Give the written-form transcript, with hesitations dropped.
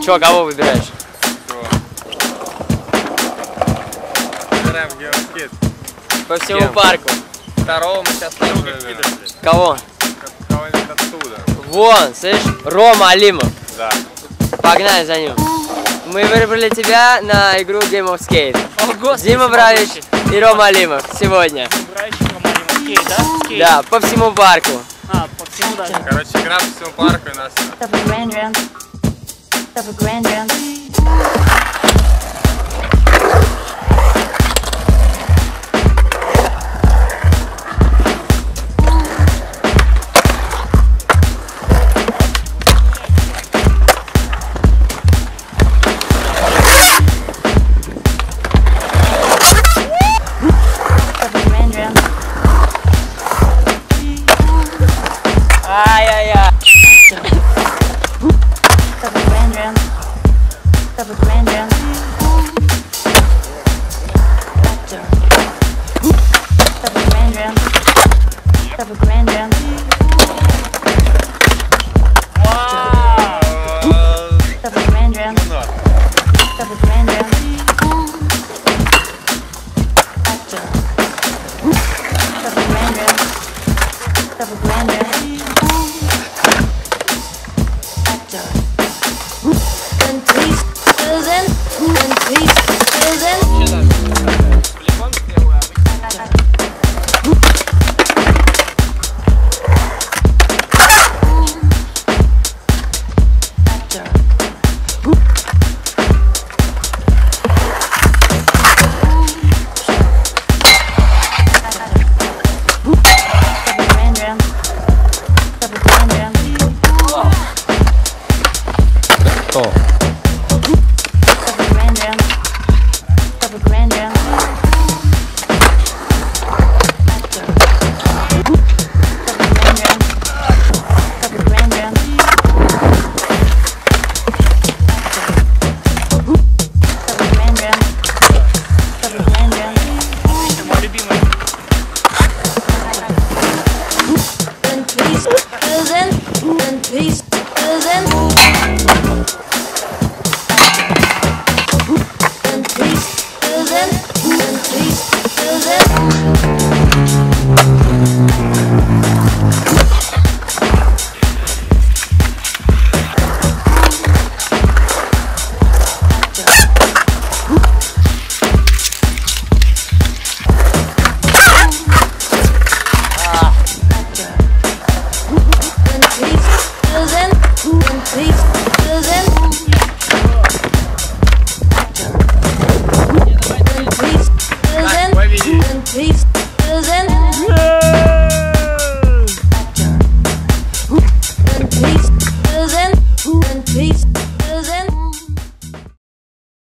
Чё, кого выбираешь? Выбираем геоскейт. По всему парку. Второго мы сейчас тоже выберем. Кого? Кого-нибудь оттуда. Вон, слышь, Рома Алимов. Да. Погнали за ним. Мы выбрали тебя на игру Game of Skate. О, Господи, Дима Бравич и Рома Алимов сегодня. Бравич, Рома Алимов. Скейт, да? Скейт. Да, по всему парку. А, по всему даже. Короче, игра по всему парку и нас. Ай-яй-яй. Кто?